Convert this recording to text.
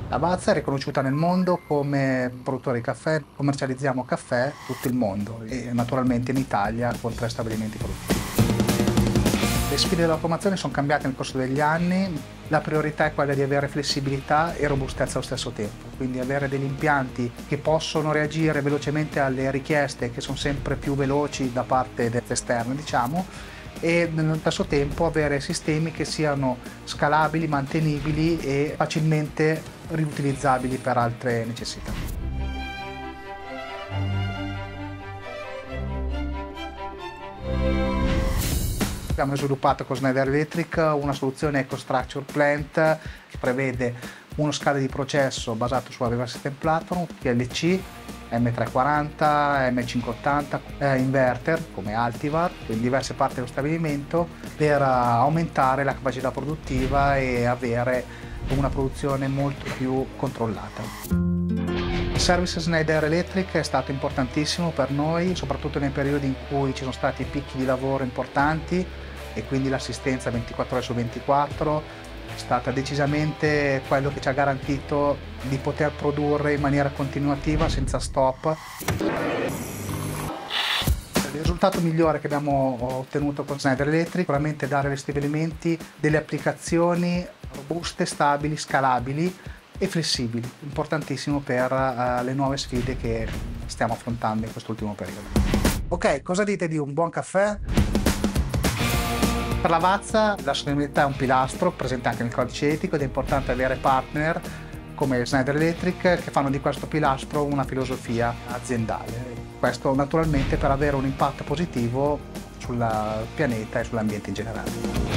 Lavazza è riconosciuta nel mondo come produttore di caffè, commercializziamo caffè in tutto il mondo e naturalmente in Italia con 3 stabilimenti produttivi. Le sfide dell'automazione sono cambiate nel corso degli anni, la priorità è quella di avere flessibilità e robustezza allo stesso tempo, quindi avere degli impianti che possono reagire velocemente alle richieste che sono sempre più veloci da parte esterne, diciamo, e nello stesso tempo avere sistemi che siano scalabili, mantenibili e facilmente riutilizzabili per altre necessità. Abbiamo sviluppato con Schneider Electric una soluzione EcoStruxure Plant che prevede uno scala di processo basato sulla Reverse System Platform, PLC, M340, M580, inverter come Altivar in diverse parti dello stabilimento per aumentare la capacità produttiva e avere una produzione molto più controllata. Il service Schneider Electric è stato importantissimo per noi, soprattutto nei periodi in cui ci sono stati picchi di lavoro importanti e quindi l'assistenza 24 ore su 24 è stata decisamente quello che ci ha garantito di poter produrre in maniera continuativa senza stop. Il risultato migliore che abbiamo ottenuto con Schneider Electric è sicuramente dare agli stabilimenti delle applicazioni robuste, stabili, scalabili e flessibili, importantissimo per le nuove sfide che stiamo affrontando in quest'ultimo periodo. Ok, cosa dite di un buon caffè? Per Lavazza la sostenibilità è un pilastro presente anche nel codice etico ed è importante avere partner come Schneider Electric che fanno di questo pilastro una filosofia aziendale. Questo naturalmente per avere un impatto positivo sul pianeta e sull'ambiente in generale.